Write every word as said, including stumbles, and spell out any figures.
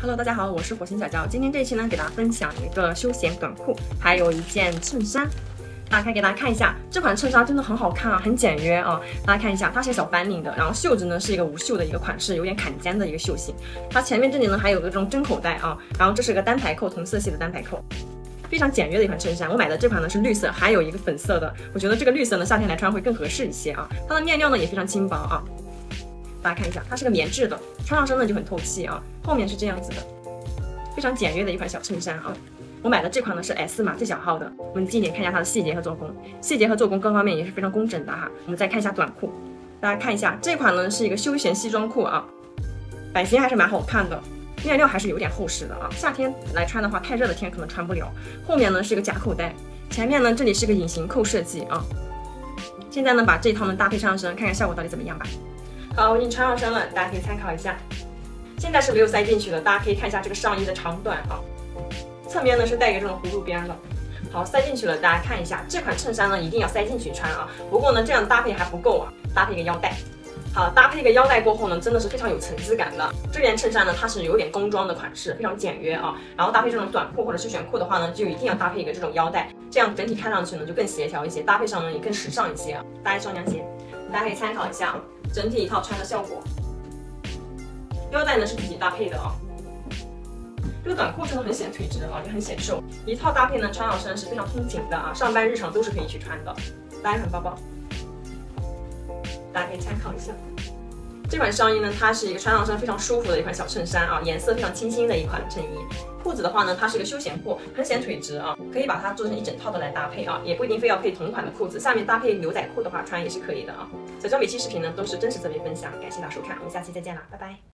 Hello， 大家好，我是火星小娇。今天这一期呢，给大家分享一个休闲短裤，还有一件衬衫。打开给大家看一下，这款衬衫真的很好看啊，很简约啊。大家看一下，它是小翻领的，然后袖子呢是一个无袖的一个款式，有点坎肩的一个袖型。它前面这里呢还有个这种针口袋啊，然后这是个单排扣，同色系的单排扣。 非常简约的一款衬衫，我买的这款呢是绿色，还有一个粉色的。我觉得这个绿色呢夏天来穿会更合适一些啊。它的面料呢也非常轻薄啊，大家看一下，它是个棉质的，穿上身呢就很透气啊。后面是这样子的，非常简约的一款小衬衫啊。我买的这款呢是 S 码最小号的，我们近点看一下它的细节和做工，细节和做工各方面也是非常工整的哈。我们再看一下短裤，大家看一下这款呢是一个休闲西装裤啊，版型还是蛮好看的。 面料还是有点厚实的啊，夏天来穿的话，太热的天可能穿不了。后面呢是一个假口袋，前面呢这里是个隐形扣设计啊。现在呢把这一套呢搭配上身，看看效果到底怎么样吧。好，我已经穿上身了，大家可以参考一下。现在是没有塞进去的，大家可以看一下这个上衣的长短啊。侧面呢是带一个这种葫芦边的。好，塞进去了，大家看一下这款衬衫呢一定要塞进去穿啊。不过呢这样搭配还不够啊，搭配一个腰带。 好，搭配一个腰带过后呢，真的是非常有层次感的。这件衬衫呢，它是有点工装的款式，非常简约啊。然后搭配这种短裤或者休闲裤的话呢，就一定要搭配一个这种腰带，这样整体看上去呢就更协调一些，搭配上呢也更时尚一些啊。搭一双凉鞋，大家可以参考一下啊，整体一套穿的效果。腰带呢是自己搭配的啊。这个短裤真的很显腿直啊，也很显瘦。一套搭配呢，穿上身是非常通勤的啊，上班日常都是可以去穿的。搭一款包包。 大家可以参考一下，这款上衣呢，它是一个穿上身非常舒服的一款小衬衫啊，颜色非常清新的一款衬衣。裤子的话呢，它是一个休闲裤，很显腿直啊，可以把它做成一整套的来搭配啊，也不一定非要配同款的裤子，下面搭配牛仔裤的话穿也是可以的啊。小娇每期视频呢都是真实特别分享，感谢大家收看，我们下期再见啦，拜拜。